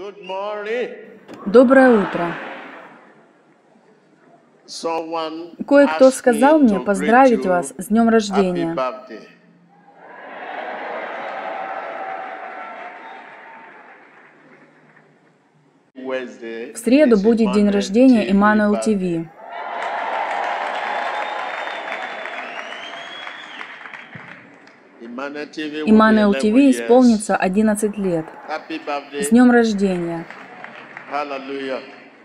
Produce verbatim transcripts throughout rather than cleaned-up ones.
Good morning. Доброе утро. Someone Кое-кто asked сказал me мне to greet поздравить you вас с днем happy рождения. birthday. Wednesday В среду is будет день Emmanuel рождения ти ви Emmanuel birthday. ти ви. Emmanuel ти ви will be Emmanuel ти ви eleven исполнится years. одиннадцать лет. Happy С birthday. днем рождения. Hallelujah.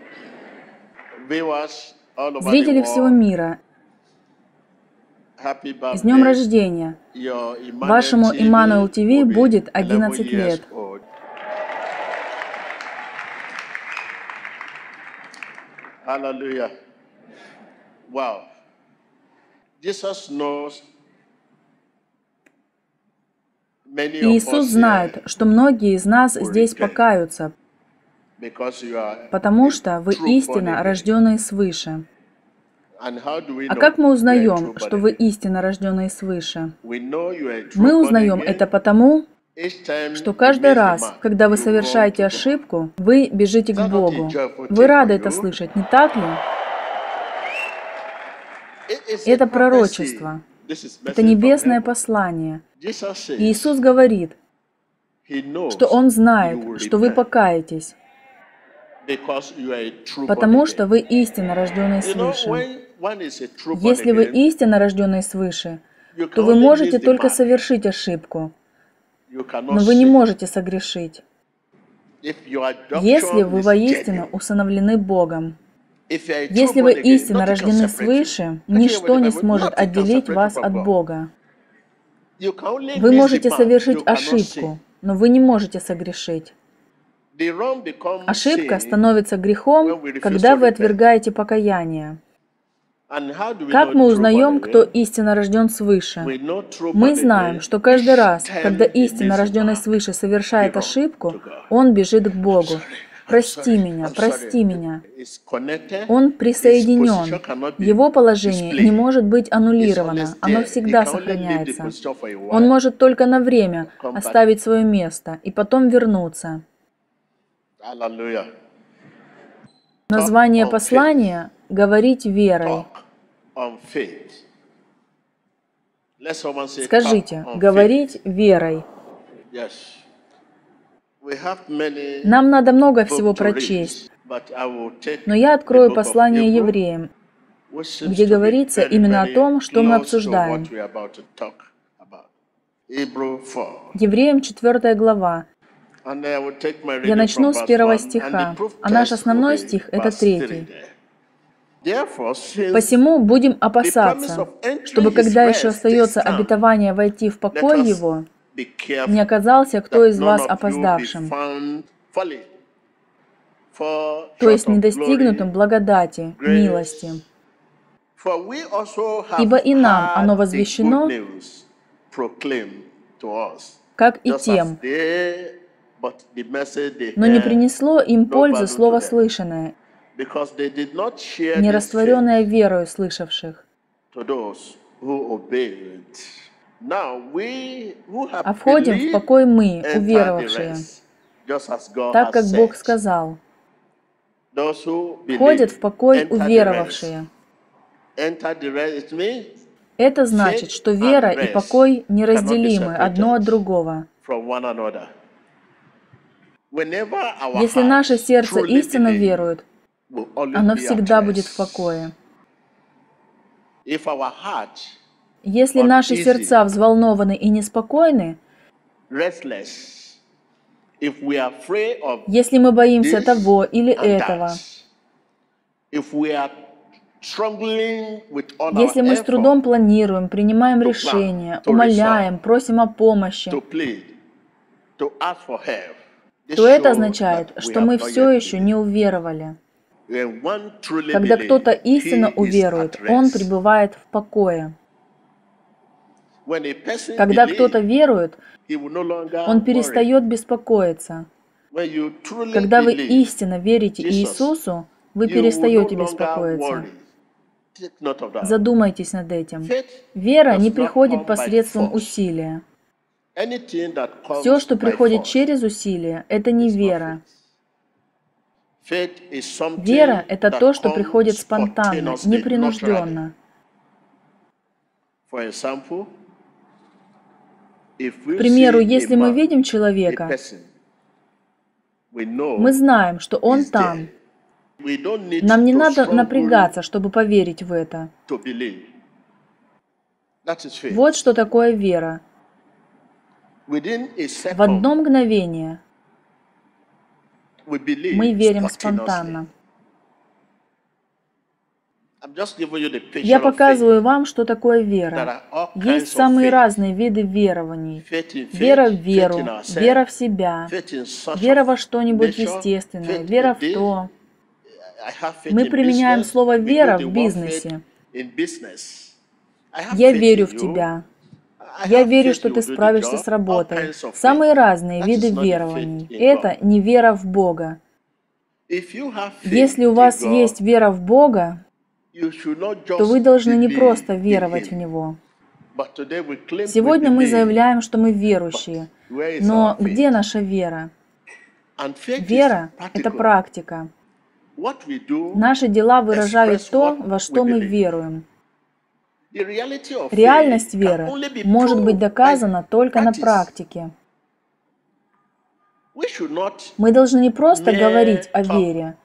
Viewers all over the Зрители всего world, мира, happy с днем birthday. рождения. Your Emmanuel Вашему ти ви Emmanuel ти ви will be будет eleven одиннадцать years лет. old. Hallelujah. Wow. Jesus knows many of Иисус us знает, here что многие из нас will здесь repent покаются, because you are потому a что вы true born истинно again. рожденные свыше. And how do we А know как мы you are a узнаем, true born что вы again? истинно рожденные свыше? We know you are a true Мы born узнаем again это потому, each time что you каждый miss the раз, mark, когда вы you run совершаете to God. ошибку, вы бежите Is к that not a Богу. joyful Вы thing for рады это you? слышать, не так ли? It is a Это prophecy. пророчество. This is Это message from небесное heaven. послание. Jesus says Иисус говорит, he knows что Он you знает, will что вы repent покаетесь, because you are a true born потому again. что вы истинно рожденные You know, свыше. when one is a true born Если вы again, истинно рожденные свыше, you то can вы only можете miss the только mark. совершить ошибку, You cannot но вы не sin. можете согрешить, If your если adoption вы is воистину genuine, усыновлены Богом. if you are a true Если вы born again, истинно nothing can рождены separate you. свыше, Look here with ничто the не Bible. сможет Nothing can отделить separate you вас from от God. Бога. You can only Вы miss the можете mark. совершить You cannot sin. ошибку, но вы не можете согрешить. The wrong becomes Ошибка sin становится грехом, when we refuse когда to вы repent. отвергаете покаяние. And how do we Как know мы true born узнаем, кто again? истинно рожден свыше? We know true Мы born знаем, again что каждый each раз, когда time he истинно misses the рожденный mark. свыше He совершает runs ошибку, to God. он бежит к I'm Богу. sorry. I'm Прости sorry. меня, I'm прости sorry. меня. It's connected. Он His position присоединен. cannot be Его положение не displayed. может быть It's always аннулировано, оно there. He всегда can only leave the сохраняется. position for a Он while. может только на время Come back. оставить свое место и потом вернуться. Hallelujah. Talk Название on faith. послания «Говорить верой». Talk on faith. Let someone say talk Скажите, on faith. говорить верой. Yes. We have many Нам надо много всего books to read, прочесть, but I will take но я the открою book of послание Hebrew, евреям, which seems где to be говорится very, именно о very том, что мы close to обсуждаем. what we are about to talk about. Hebrew four. Евреям четвёртая глава. And I will take my Я reading from начну с verse первого one, and the стиха, proof а наш text will основной be стих – это verse three третий. there. Therefore, since «Посему будем the promise опасаться, of entering чтобы, his когда еще rest is остается come, обетование войти в let покой us его, be careful не оказался кто that из none вас of you be опоздавшим, found falling, for то short есть of недостигнутым glory, благодати, grace. милости. For we also have Ибо и нам оно heard the good возвещено, news proclaimed to us, как и just as тем, they, but the message they но не heard принесло им no пользы value to слово them, слышанное, because they did not share не this faith растворенное верою слышавших. to those who obeyed. Now we who have А входим в believed покой мы, enter the уверовавшие, rest, just as God так has как Бог said. сказал. Those who Входят в believe покой enter the rest. уверовавшие. Enter the rest. It means Это значит, что вера и покой неразделимы одно от другого. from one another. Whenever our Если heart наше сердце truly истинно believe, верует, will always оно be at всегда rest. будет в покое. If our heart Если наши uneasy, сердца взволнованы и неспокойны, restless, if we are afraid of если мы боимся this того или and этого, that, if we are struggling with all если our мы с effort трудом планируем, принимаем to plan, решения, to умоляем, resolve, просим о помощи, to plead, to ask for help, this то это shows означает, that we что have мы not все yet еще believed. не уверовали. When one truly Когда кто-то believes, истинно he is уверует, at он rest. пребывает в покое. When a person Когда кто-то believes, верует, he will no longer он worry. перестает беспокоиться. When you truly Когда вы believe истинно верите Jesus, Иисусу, вы you will no перестаете longer беспокоиться. worry. Take note of that. Задумайтесь над этим. Faith Вера не does not приходит come by посредством force. усилия. Anything that Все, comes что by приходит force через усилие, это не is not вера. faith. Вера – это то, что приходит спонтанно, непринужденно. К примеру, если мы видим человека, мы знаем, что он там. Нам не надо напрягаться, чтобы поверить в это. Вот что такое вера. В одно мгновение мы верим спонтанно. Я показываю вам, что такое вера. Есть самые разные виды верований. Вера в веру, вера в себя, вера во что-нибудь естественное, вера в то. Мы применяем слово «вера» в бизнесе. Я верю в тебя. Я верю, что ты справишься с работой. Самые разные виды верований. Это не вера в Бога. Если у вас есть вера в Бога, то вы должны не просто веровать в Него. Сегодня мы заявляем, что мы верующие. Но где наша вера? Вера – это практика. Наши дела выражают то, во что мы веруем. Реальность веры может быть доказана только на практике. Мы должны не просто говорить о вере.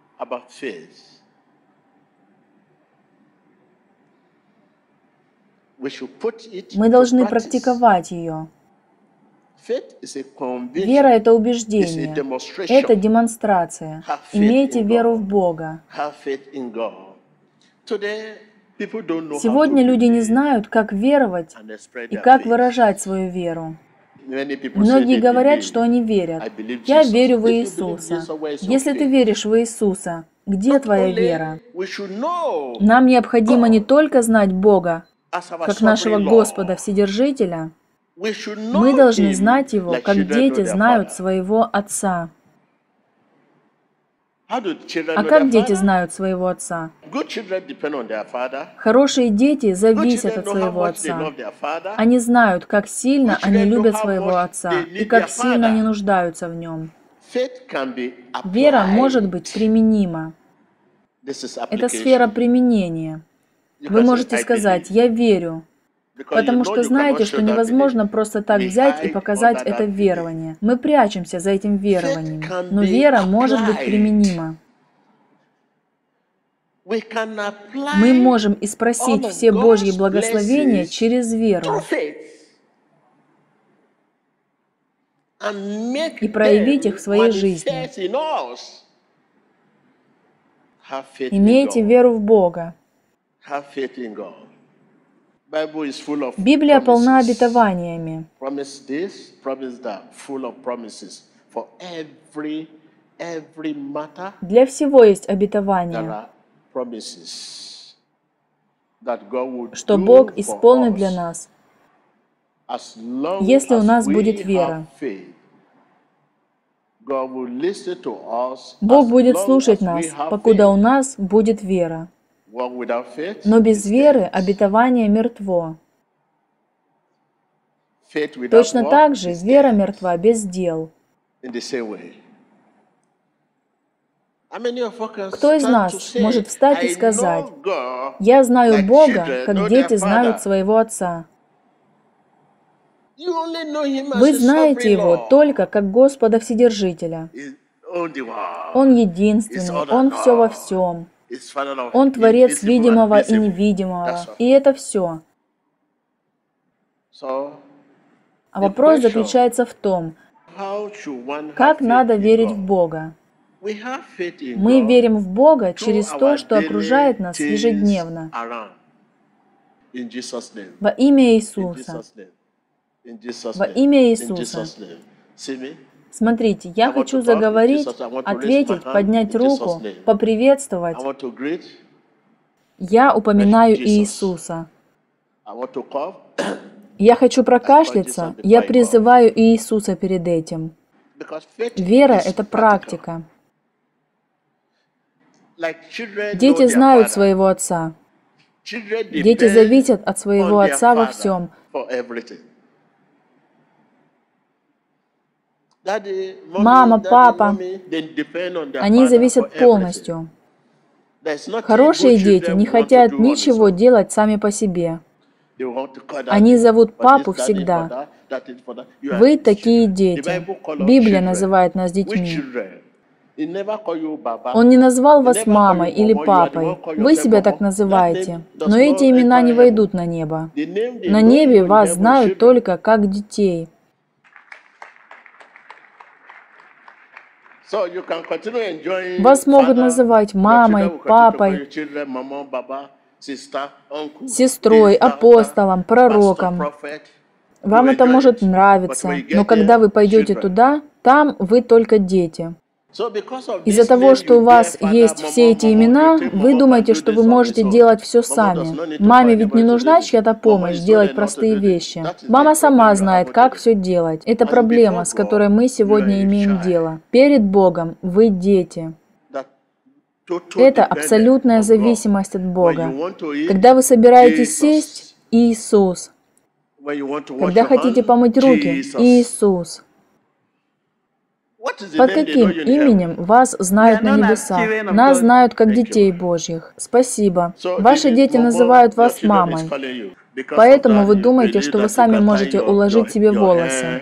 Мы должны практиковать ее. Вера – это убеждение, это демонстрация. Имейте веру в Бога. Сегодня люди не знают, как веровать и как выражать свою веру. Многие говорят, что они верят. Я верю в Иисуса. Если ты веришь в Иисуса, где твоя вера? Нам необходимо не только знать Бога, как нашего Господа Вседержителя. Мы должны знать Его, как дети знают своего Отца. А как дети знают своего отца? Хорошие дети зависят от своего отца. Они знают, как сильно они любят своего отца и как сильно они нуждаются в нем. Вера может быть применима. Это сфера применения. Вы можете сказать: «Я верю», потому что знаете, что невозможно просто так взять и показать это верование. Мы прячемся за этим верованием, но вера может быть применима. Мы можем и спросить все Божьи благословения через веру и проявить их в своей жизни. Имейте веру в Бога. Библия полна обетованиями. Для всего есть обетования, что Бог исполнит для нас, если у нас будет вера. Бог будет слушать нас, покуда у нас будет вера. Но без веры обетование мертво. Точно так же вера мертва без дел. Кто из нас может встать и сказать: «Я знаю Бога, как дети знают своего Отца»? Вы знаете Его только как Господа Вседержителя. Он единственный, Он все во всем. Он Творец видимого и невидимого. И это все. А вопрос заключается в том, как надо верить в Бога. Мы верим в Бога через то, что окружает нас ежедневно. Во имя Иисуса. Во имя Иисуса. Смотрите, я хочу заговорить, ответить, поднять руку, поприветствовать. Я упоминаю Иисуса. Я хочу прокашляться, я призываю Иисуса перед этим. Вера – это практика. Дети знают своего отца. Дети зависят от своего отца во всем. Мама, папа, они зависят полностью. Хорошие дети не хотят ничего делать сами по себе. Они зовут папу всегда. Вы такие дети. Библия называет нас детьми. Он не назвал вас мамой или папой. Вы себя так называете. Но эти имена не войдут на небо. На небе вас знают только как детей. Вас могут называть мамой, папой, сестрой, апостолом, пророком. Вам это может нравиться, но когда вы пойдете туда, там вы только дети. Из-за того, что у вас есть все эти имена, вы думаете, что вы можете делать все сами. Маме ведь не нужна чья-то помощь делать простые вещи. Мама сама знает, как все делать. Это проблема, с которой мы сегодня имеем дело. Перед Богом вы дети. Это абсолютная зависимость от Бога. Когда вы собираетесь сесть, Иисус. Когда хотите помыть руки, Иисус. Под каким именем вас знают на небесах? Нас знают как детей Божьих. Спасибо. Ваши дети называют вас мамой. Поэтому вы думаете, что вы сами можете уложить себе волосы.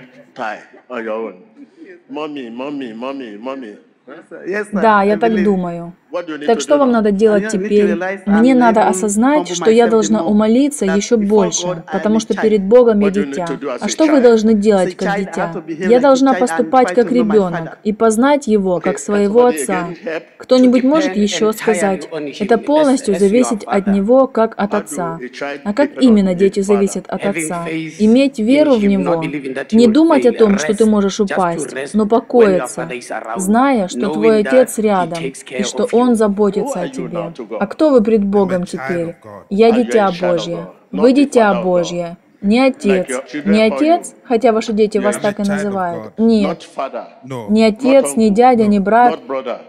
Да, я так думаю. Так что вам надо делать теперь? Мне надо осознать, что я должна умолиться еще больше, потому что перед Богом я дитя. А что вы должны делать как дитя? Я должна поступать как ребенок и познать Его как своего Отца. Кто-нибудь может еще сказать? Это полностью зависит от Него как от Отца. А как именно дети зависят от Отца? Иметь веру в Него, не думать о том, что ты можешь упасть, но покоиться, зная, что твой Отец рядом и что Он заботится о тебе. А кто вы пред Богом теперь? Я дитя Божье. Вы дитя Божье. Не отец. Не отец, хотя ваши дети вас так и называют. Нет. Не отец, не дядя, не брат.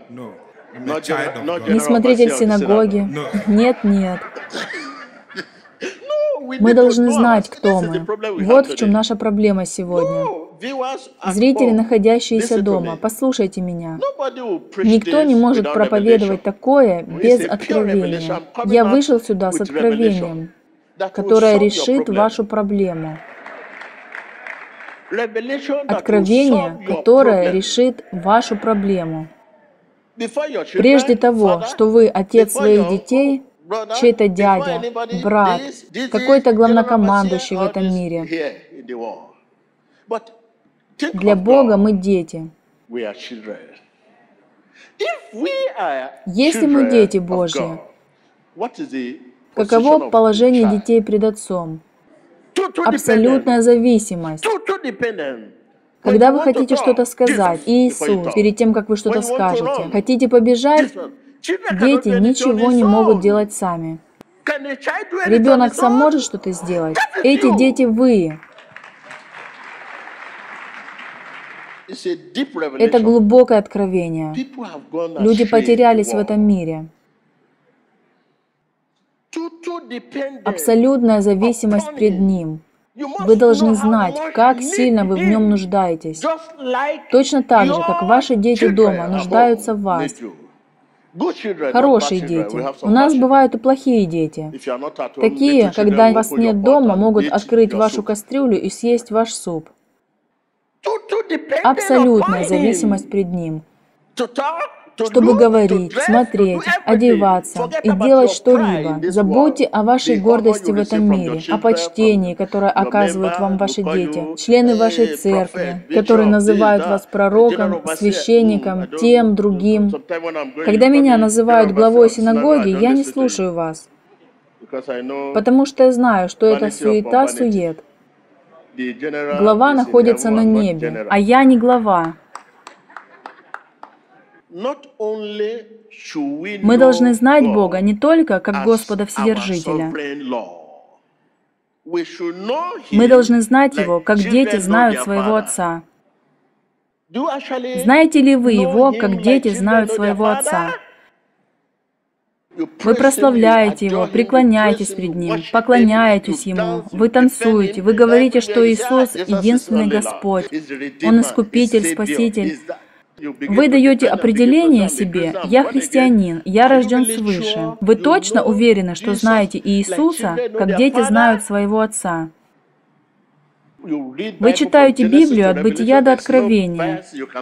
Не смотритель синагоги. Нет, нет. Мы должны знать, кто мы. Вот в чем наша проблема сегодня. Зрители, находящиеся дома, послушайте меня. Никто не может проповедовать такое без откровения. Я вышел сюда с откровением, которое решит вашу проблему. Откровение, которое решит вашу проблему. Прежде того, что вы отец своих детей, чей-то дядя, брат, какой-то главнокомандующий в этом мире. Для Бога мы дети. Если мы дети Божьи, каково положение детей пред Отцом? Абсолютная зависимость. Когда вы хотите что-то сказать, Иисус, перед тем, как вы что-то скажете, хотите побежать, дети ничего не могут делать сами. Ребенок сам может что-то сделать. Эти дети вы. Это глубокое откровение. Люди потерялись в этом мире. Абсолютная зависимость пред Ним. Вы должны знать, как сильно вы в Нем нуждаетесь. Точно так же, как ваши дети дома нуждаются в вас. Хорошие дети. У нас бывают и плохие дети. Такие, когда вас нет дома, могут открыть вашу кастрюлю и съесть ваш суп. Абсолютная зависимость пред Ним. Чтобы говорить, смотреть, одеваться и делать что-либо. Забудьте о вашей гордости в этом мире, о почтении, которое оказывают вам ваши дети, члены вашей церкви, которые называют вас пророком, священником, тем, другим. Когда меня называют главой синагоги, я не слушаю вас, потому что я знаю, что это суета-сует. Глава находится на небе, а я не глава. Мы должны знать Бога не только как Господа Вседержителя. Мы должны знать Его, как дети знают своего Отца. Знаете ли вы Его, как дети знают своего Отца? Вы прославляете Его, преклоняетесь пред Ним, поклоняетесь Ему, вы танцуете, вы говорите, что Иисус — единственный Господь, Он Искупитель, Спаситель. Вы даете определение себе: «Я христианин, я рожден свыше». Вы точно уверены, что знаете Иисуса, как дети знают своего Отца? Вы читаете Библию от Бытия до Откровения.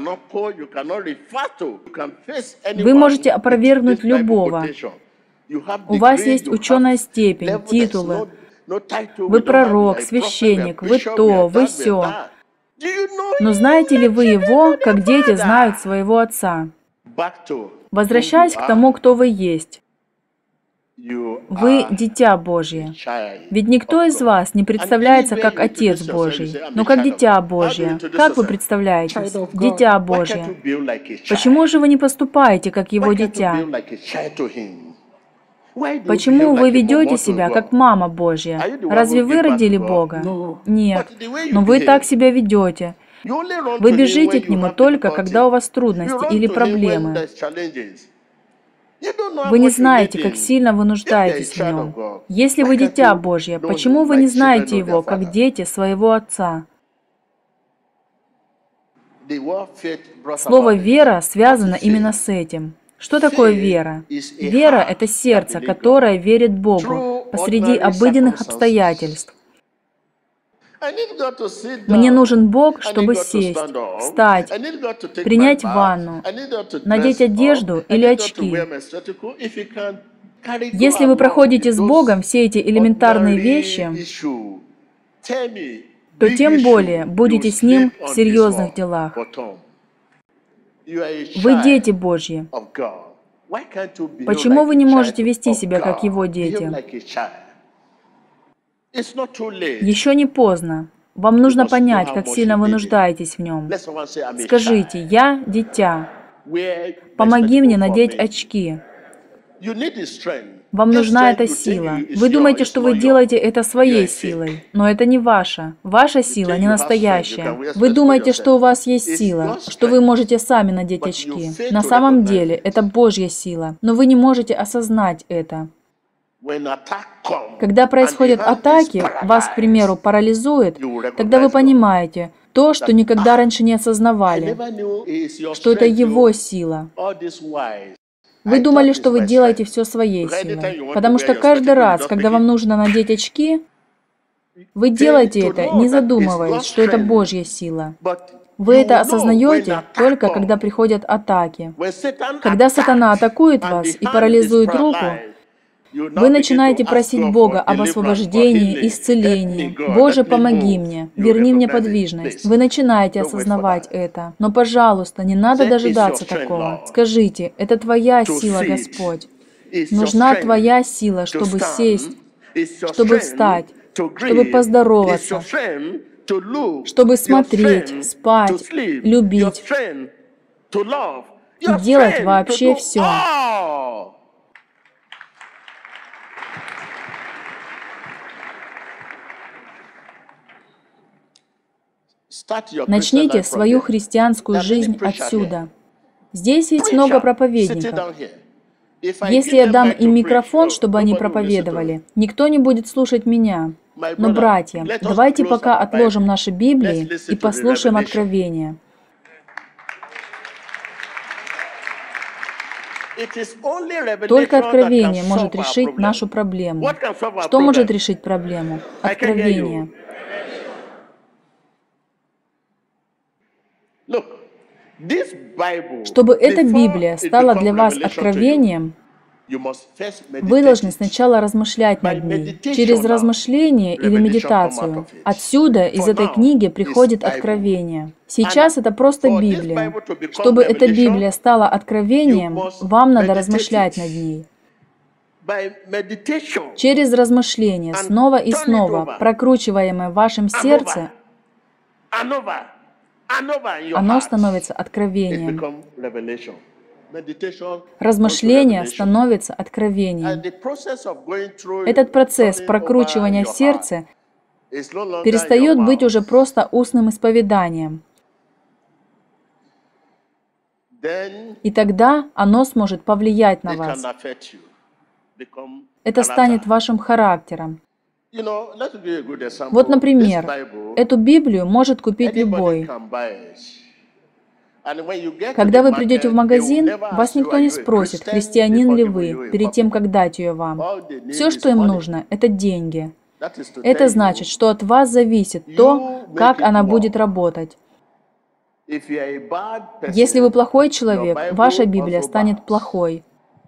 Вы можете опровергнуть любого. У вас есть ученая степень, титулы. Вы пророк, священник, вы то, вы сё. Но знаете ли вы Его, как дети знают своего Отца? Возвращаясь к тому, кто вы есть. Вы — Дитя Божье. Ведь никто из вас не представляется как Отец Божий, но как Дитя Божье. Как вы представляетесь? Дитя Божье. Почему же вы не поступаете, как Его дитя? Почему вы ведете себя, как мама Божья? Разве вы родили Бога? Нет. Но вы так себя ведете. Вы бежите к Нему только, когда у вас трудности или проблемы. Вы не знаете, как сильно вы нуждаетесь в Нем. Если вы Дитя Божье, почему вы не знаете Его, как дети своего Отца? Слово «вера» связано именно с этим. Что такое вера? Вера — это сердце, которое верит Богу посреди обыденных обстоятельств. Мне нужен Бог, чтобы сесть, встать, принять ванну, надеть одежду или очки. Если вы проходите с Богом все эти элементарные вещи, то тем более будете с Ним в серьезных делах. Вы дети Божьи. Почему вы не можете вести себя, как Его дети? Еще не поздно. Вам нужно понять, как сильно вы нуждаетесь в Нем. Скажите: «Я — дитя. Помоги мне надеть очки». Вам нужна эта сила. Вы думаете, что вы делаете это своей силой, но это не ваша. Ваша сила не настоящая. Вы думаете, что у вас есть сила, что вы можете сами надеть очки. На самом деле, это Божья сила, но вы не можете осознать это. Когда происходят атаки, вас, к примеру, парализует, тогда вы понимаете то, что никогда раньше не осознавали, что это Его сила. Вы думали, что вы делаете все своей силой, потому что каждый раз, когда вам нужно надеть очки, вы делаете это, не задумываясь, что это Божья сила. Вы это осознаете только, когда приходят атаки. Когда сатана атакует вас и парализует руку, вы начинаете просить Бога об освобождении, исцелении. «Боже, помоги мне, верни мне подвижность». Вы начинаете осознавать это. Но, пожалуйста, не надо дожидаться такого. Скажите: «Это Твоя сила, Господь. Нужна Твоя сила, чтобы сесть, чтобы встать, чтобы поздороваться, чтобы смотреть, спать, любить и делать вообще все». Начните свою христианскую жизнь отсюда. Здесь есть много проповедников. Если я дам им микрофон, чтобы они проповедовали, никто не будет слушать меня. Но, братья, давайте пока отложим наши Библии и послушаем Откровение. Только Откровение может решить нашу проблему. Что может решить проблему? Откровение. Чтобы эта Библия стала для вас откровением, вы должны сначала размышлять над ней, через размышление или медитацию. Отсюда, из этой книги, приходит откровение. Сейчас это просто Библия. Чтобы эта Библия стала откровением, вам надо размышлять над ней. Через размышление, снова и снова, прокручиваемое в вашем сердце, оно становится откровением. Размышление становится откровением. Этот процесс прокручивания в сердце перестает быть уже просто устным исповеданием. И тогда оно сможет повлиять на вас. Это станет вашим характером. Вот, например, эту Библию может купить любой. Когда вы придете в магазин, вас никто не спросит, христианин ли вы, перед тем, как дать ее вам. Все, что им нужно, это деньги. Это значит, что от вас зависит то, как она будет работать. Если вы плохой человек, ваша Библия станет плохой.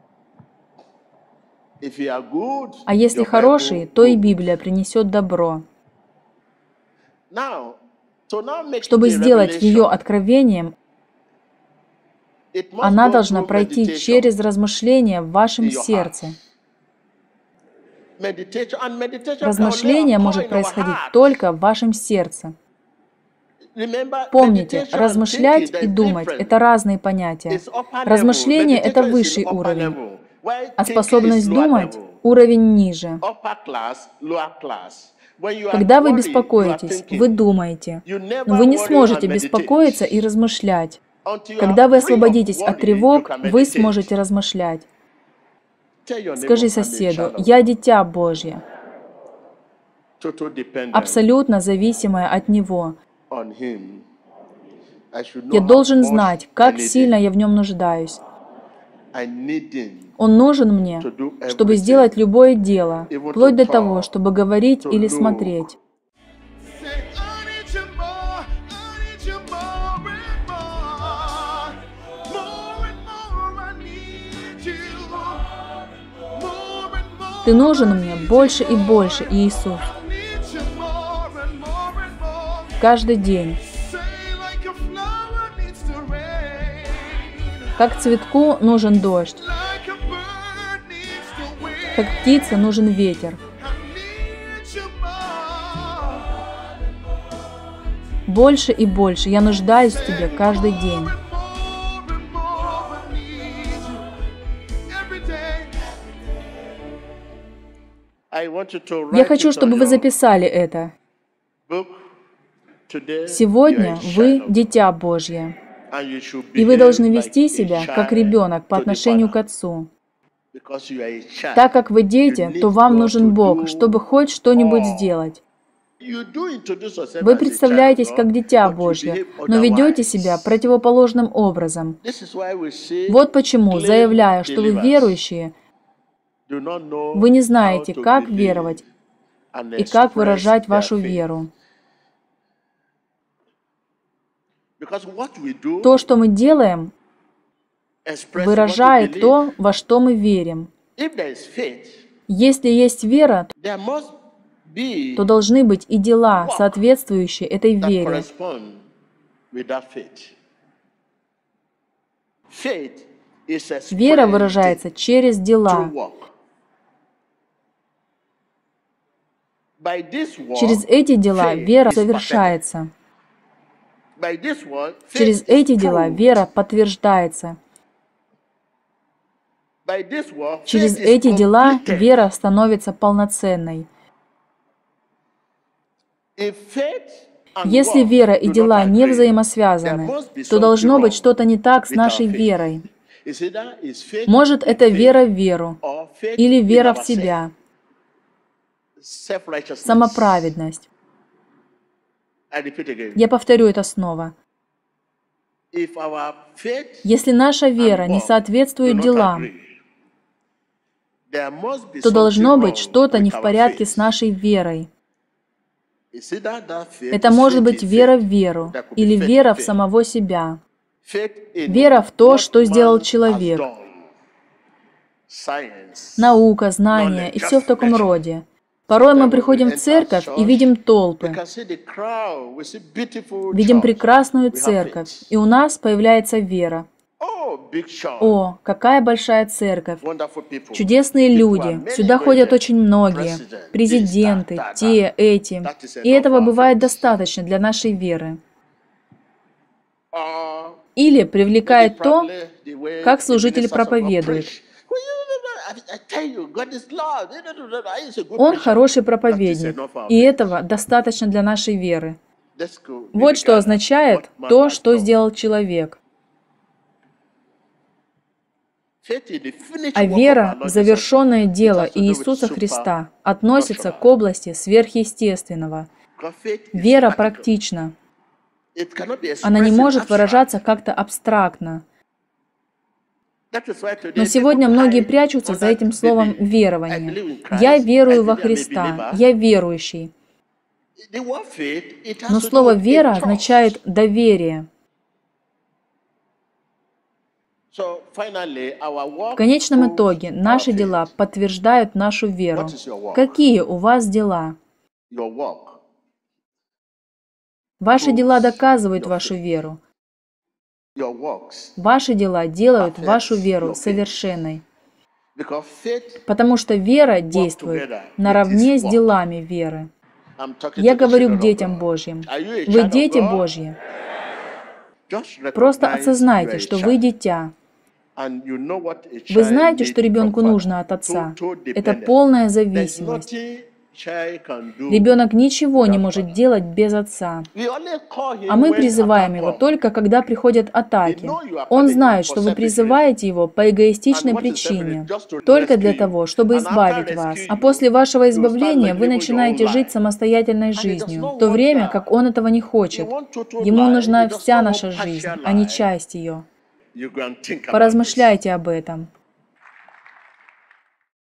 А если хороший, то и Библия принесет добро. Чтобы сделать ее откровением, она должна пройти через размышления в вашем сердце. Размышление может происходить только в вашем сердце. Помните, размышлять и думать – это разные понятия. Размышление – это высший уровень, а способность думать – уровень ниже. Когда вы беспокоитесь, вы думаете, но вы не сможете беспокоиться и размышлять. Когда вы освободитесь от тревог, вы сможете размышлять. Скажи соседу: «Я дитя Божье, абсолютно зависимое от Него. Я должен знать, как сильно я в Нем нуждаюсь. Он нужен мне, чтобы сделать любое дело, вплоть до того, чтобы говорить или смотреть». Ты нужен мне больше и больше, Иисус. Каждый день. Как цветку нужен дождь, как птице нужен ветер. Больше и больше я нуждаюсь в Тебе каждый день. Я хочу, чтобы вы записали это. Сегодня вы дитя Божье, и вы должны вести себя как ребенок по отношению к Отцу. Так как вы дети, то вам нужен Бог, чтобы хоть что-нибудь сделать. Вы представляетесь как дитя Божье, но ведете себя противоположным образом. Вот почему, заявляя, что вы верующие, вы не знаете, как веровать и как выражать вашу веру. То, что мы делаем, выражает то, во что мы верим. Если есть вера, то должны быть и дела, соответствующие этой вере. Вера выражается через дела. Через эти дела вера совершается. Через эти дела вера подтверждается. Через эти дела вера становится полноценной. Если вера и дела не взаимосвязаны, то должно быть что-то не так с нашей верой. Может, это вера в веру или вера в себя, самоправедность. Я повторю это снова. Если наша вера не соответствует делам, то должно быть что-то не в порядке с нашей верой. Это может быть вера в веру или вера в самого себя. Вера в то, что сделал человек. Наука, знания и все в таком роде. Порой мы приходим в церковь и видим толпы, видим прекрасную церковь, и у нас появляется вера. О, какая большая церковь! Чудесные люди, сюда ходят очень многие, президенты, те, эти, и этого бывает достаточно для нашей веры. Или привлекает то, как служители проповедуют. Он хороший проповедник, и этого достаточно для нашей веры. Вот что означает то, что сделал человек. А вера в завершенное дело Иисуса Христа относится к области сверхъестественного. Вера практична. Она не может выражаться как-то абстрактно. Но сегодня многие прячутся за этим словом «верование». «Я верую во Христа», «я верующий». Но слово «вера» означает «доверие». В конечном итоге наши дела подтверждают нашу веру. Какие у вас дела? Ваши дела доказывают вашу веру. Ваши дела делают вашу веру совершенной. Потому что вера действует наравне с делами веры. Я говорю к детям Божьим. Вы дети Божьи. Просто осознайте, что вы дитя. Вы знаете, что ребенку нужно от отца. Это полная зависимость. Ребенок ничего не может делать без отца. А мы призываем его только, когда приходят атаки. Он знает, что вы призываете его по эгоистичной причине, только для того, чтобы избавить вас. А после вашего избавления вы начинаете жить самостоятельной жизнью, в то время как он этого не хочет. Ему нужна вся наша жизнь, а не часть ее. Поразмышляйте об этом.